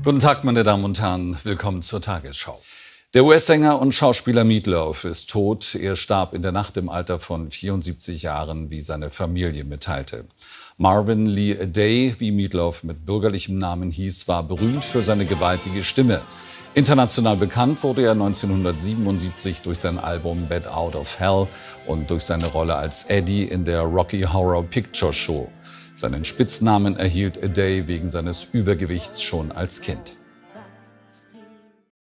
Guten Tag, meine Damen und Herren. Willkommen zur Tagesschau. Der US-Sänger und Schauspieler Meat Loaf ist tot. Er starb in der Nacht im Alter von 74 Jahren, wie seine Familie mitteilte. Marvin Lee Aday, wie Meat Loaf mit bürgerlichem Namen hieß, war berühmt für seine gewaltige Stimme. International bekannt wurde er 1977 durch sein Album Bat Out of Hell und durch seine Rolle als Eddie in der Rocky Horror Picture Show. Seinen Spitznamen erhielt Aday wegen seines Übergewichts schon als Kind.